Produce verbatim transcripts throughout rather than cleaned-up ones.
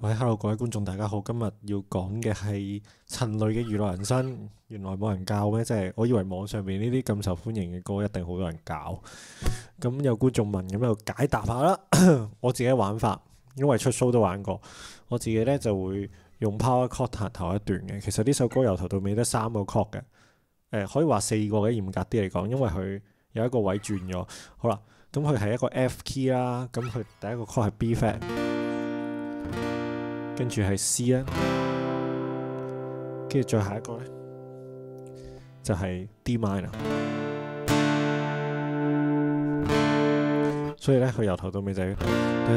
喂，Hello，各位觀眾，大家好。今日要講嘅係陳蕾嘅娛樂人生。原來冇人教咩？即係我以為網上面呢啲咁受歡迎嘅歌一定好多人教。咁有觀眾問，咁就解答下啦。我自己玩法，因為出 show 都玩過。我自己咧就會用 power chord 彈頭一段嘅。其實呢首歌由頭到尾得三個 chord 嘅。誒、呃，可以話四個嘅，嚴格啲嚟講，因為佢有一個位轉咗。好啦，咁佢係一個 F key 啦。咁佢第一個 chord 係 B flat。跟住係 C 啦，跟住再下一個咧就係、是、D minor，所以咧佢由頭到尾就係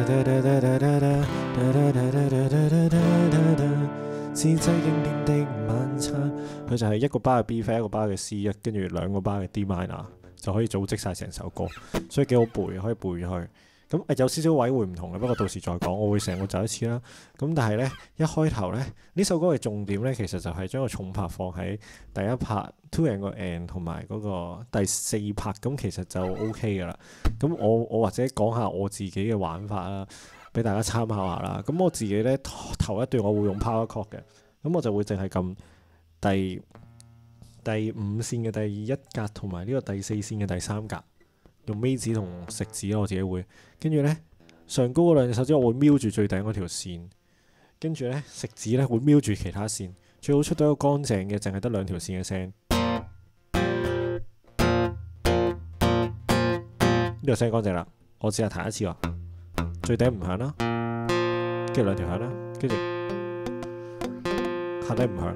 是最經典的晚餐，佢就係一個 bar 嘅 B flat， 一個 bar 嘅 C， 跟住兩個 bar 嘅 D minor 就可以組織晒成首歌，所以幾好背，可以背咗去。咁有少少位會唔同嘅，不過到時再講。我會成個走一次啦。咁但係咧，一開頭咧，呢首歌嘅重點咧，其實就係將個重拍放喺第一拍 two and 個 and 同埋嗰個第四拍，咁其實就 O K 噶啦。咁我我或者講下我自己嘅玩法啦，俾大家參考下啦。咁我自己咧頭一段我會用 power chord 嘅，咁我就會淨係撳第第五線嘅第一格同埋呢個第四線嘅第三格。用尾指同食指我自己會，跟住咧上高嗰兩隻手指我會瞄住最頂嗰條線，跟住咧食指咧會瞄住其他線，最好出到一個乾淨嘅，淨係得兩條線嘅聲。呢個聲乾淨啦，我試下彈一次喎，最頂唔響啦，跟住兩條響啦，跟住下低唔響。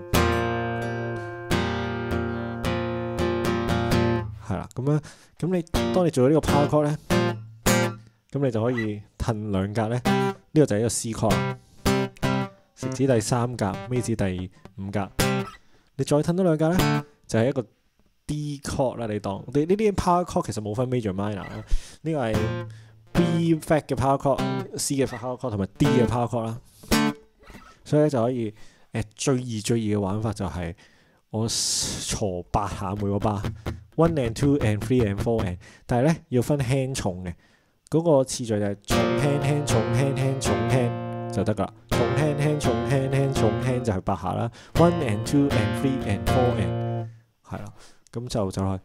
係啦，咁樣咁你當你做咗呢個 power chord 咧，咁你就可以褪兩格咧。呢、這個就係一個 C chord， 食指第三格，尾指第五格。你再褪多兩格咧，就係、是、一個 D chord 啦。你當你呢啲 power chord 其實冇分 major minor 啦。呢個係 B flat 嘅 power chord、C 嘅 power chord 同埋 D 嘅 power chord 啦。所以咧就可以誒、呃、最易最易嘅玩法就係我鋤八下每個 bar。one and two and three and four and， 但係咧要分輕重嘅，嗰、那個次序就係重輕輕重輕輕重輕就得噶啦。重輕輕重輕輕重輕就係八下啦。one and two and three and four and 係啦，咁就就係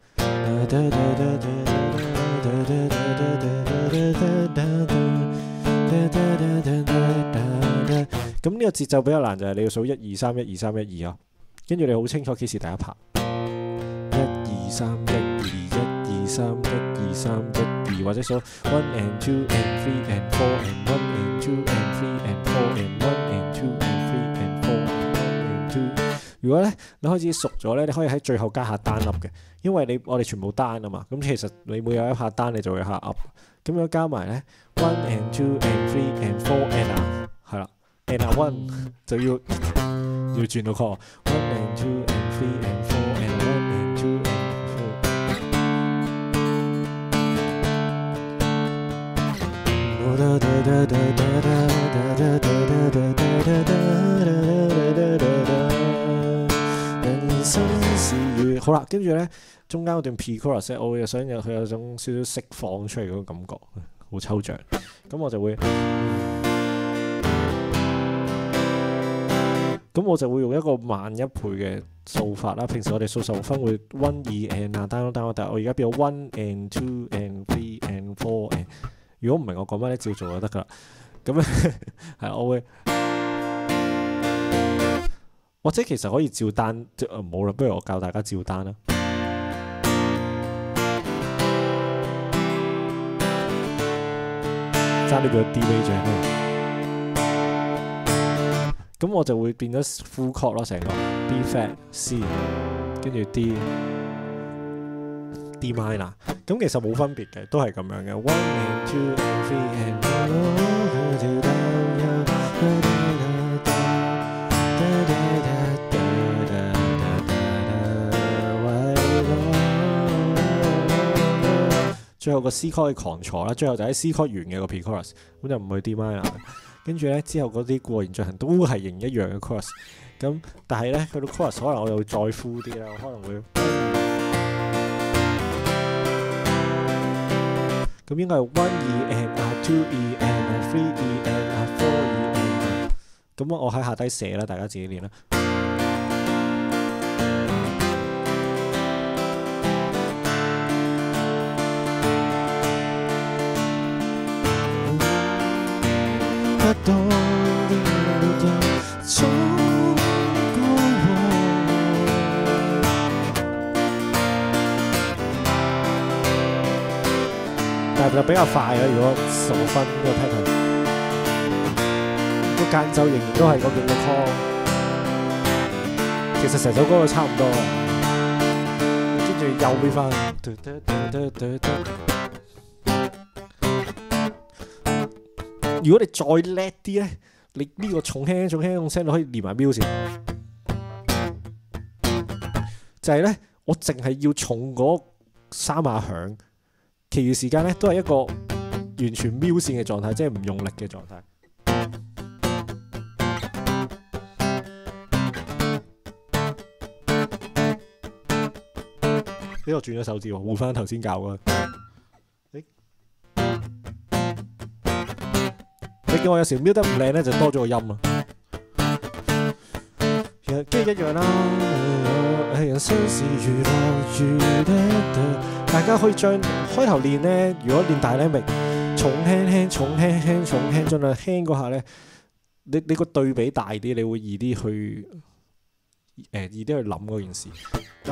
咁呢個節奏比較難，就係你要數一二三一二三一二啊，跟住你好清楚幾時第一拍。二三一二一二三一二三一二，或者數 one and two and three and four and one and two and three and four and one and two and three and four and one and two。如果咧你開始熟咗咧，你可以喺最後加下單粒嘅，因為你我哋全部單啊嘛，咁其實你每有一下單你就會有一下 up， 咁樣加埋咧 one and two and three and four and 啊，係啦 and 啊 one 就要要轉到 call one and two and three and four and one and two。好啦，跟住咧中間嗰段 pre-chorus 咧，我又想有佢有種少少釋放出嚟嗰種感覺，好抽象。咁我就會，咁我就會用一個慢一倍嘅數法啦。平時我哋數十六分會 one 二 and 啊 down down， 但係我而家變咗 one and two and three and four and。如果唔明我講乜咧，照做就得噶啦。咁咧係我會，或者其實可以照單，即係冇啦。不如我教大家照單啦。爭呢個 D major 咧，咁我就會變咗 full chord 咯，成個 B flat C， 跟住 D。D minor， 咁其實冇分別嘅，都係咁樣嘅。One and two and three and four。最後個 C chord 狂坐啦，最後就喺 C chord 完嘅個 pre-chorus， 咁就唔去 D minor。跟住咧之後嗰啲過言進行都係型一樣嘅 chorus， 咁但係咧去到 chorus 可能我又會再 full 啲啦，我可能會。咁應該係 one E and 啊 two E and 啊 three E and 啊 four E and 咁我喺下低寫啦，大家自己練啦。不到的人總過往，但係就比較快啊！如果十六分呢個 pattern， 個間奏仍然都係嗰幾個 call， 其實成首歌都差唔多啊。跟住又變翻。如果你再叻啲咧，你呢個重輕重輕重聲，你可以連埋 music。就係咧，我淨係要重嗰三下響，其餘時間咧都係一個完全瞄線嘅狀態，即係唔用力嘅狀態。呢個轉咗手指喎，換翻頭先教嘅。你見我有時瞄得唔靚咧，就多咗個音啊。跟住一樣啦，人生是娛樂娛樂，大家可以將開頭練咧，如果練大咧咪重輕輕、重輕輕、重輕，盡量輕嗰下咧，你你個對比大啲，你會易啲去誒、呃、易啲去諗嗰件事。咁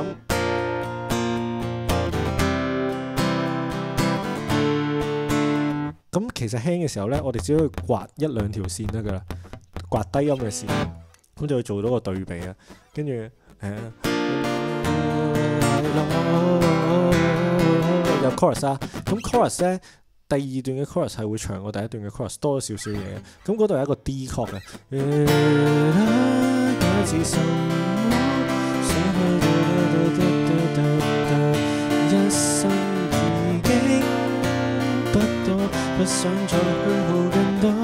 咁其實輕嘅時候咧，我哋只可以刮一兩條線得噶啦，刮低音嘅線，咁就會做到個對比啊。跟住誒有 chorus 啊，咁 chorus 咧第二段嘅 chorus 係會長過第一段嘅 chorus 多少少嘢嘅，咁嗰度係一個 D 曲嘅。一生已經不多，不想再虛耗更多，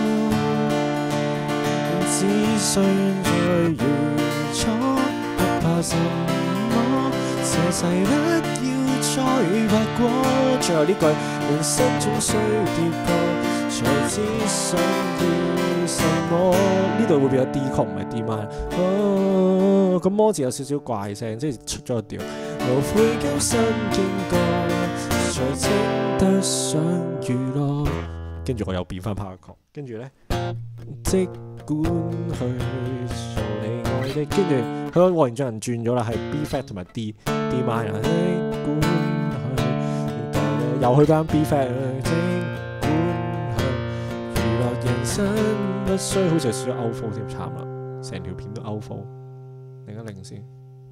只想再如初，不怕什麼，這世不要再白過。最後呢句，人生總需跌過，才知想要什麼。呢度會變咗 D 曲，唔係 D minor。哦，咁摩字有少少怪聲，即係出咗個調。無悔今生經過，才值得想娛樂。跟住我又變翻 power chord，跟住咧，即管去做你愛的。跟住佢個和弦進行轉咗啦，係 B flat 同埋 D D minor。即管去，又去翻 B flat。即管去娛樂人生，不需好似係輸咗 outflow 添，慘啦，成條片都 outflow。另一零先。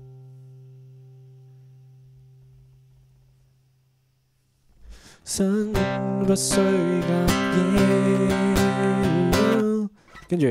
生不需隔夜，跟住，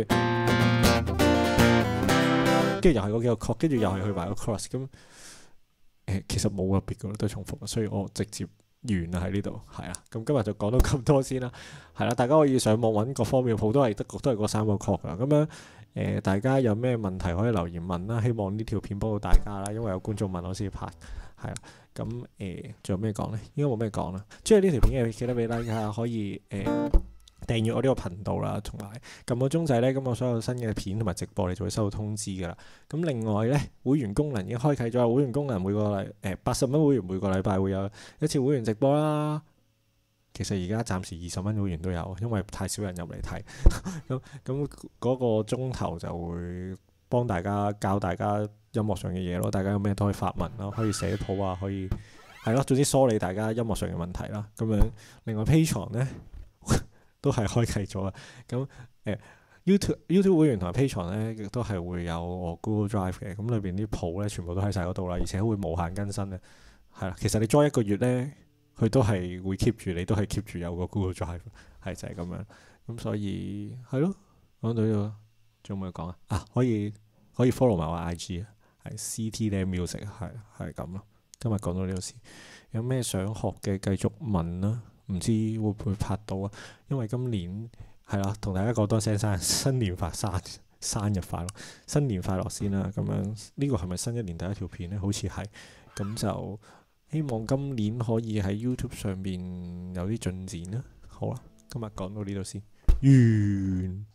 跟住又係嗰幾個 chord，跟住又係去埋個 chorus，咁誒其實冇特別嘅，都係重複，所以我直接完啦喺呢度，係啦，咁今日就講到咁多先啦，係啦，大家可以上網揾各方面譜都係得都係嗰三個 chord 噶，咁樣誒、呃、大家有咩問題可以留言問啦，希望呢條片幫到大家啦，因為有觀眾問我先拍，係啦。咁誒，仲有咩講咧？應該冇咩講啦。中意呢條片嘅記得俾 like 下，可以誒、呃、訂閱我呢個頻道啦，同埋撳個鐘仔咧，咁我所有新嘅片同埋直播你就會收到通知噶啦。咁另外咧，會員功能已經開啟咗，會員功能每個禮誒八十蚊會員每個禮拜會有一次會員直播啦。其實而家暫時二十蚊會員都有，因為太少人入嚟睇。咁咁嗰個鐘頭就會幫大家教大家音樂上嘅嘢咯，大家有咩都可以發問咯，可以寫譜啊，可以係咯，總之梳理大家音樂上嘅問題啦。咁樣另外 Patreon 咧都係開啟咗啦。咁誒、呃、YouTube YouTube 會員同埋 Patreon 咧亦都係會有我 Google Drive 嘅，咁裏邊啲譜咧全部都喺晒嗰度啦，而且會無限更新嘅。係啦，其實你 join 一個月咧，佢都係會 keep 住，你都係 keep 住有個 Google Drive， 係就係、是、咁樣。咁所以係咯，講到呢度，仲有冇嘢講啊？啊，可以可以 follow 埋我 I G 啊。係 C T Lam Music， 係係咁咯。今日講到呢度先，有咩想學嘅繼續問啦。唔知會唔會拍到啊？因為今年係啦，同大家講多聲生新年快生生日快樂，新年快樂先啦。咁樣呢個係咪新一年第一條片咧？好似係。咁就希望今年可以喺 YouTube 上邊有啲進展啦。好啦，今日講到呢度先，完。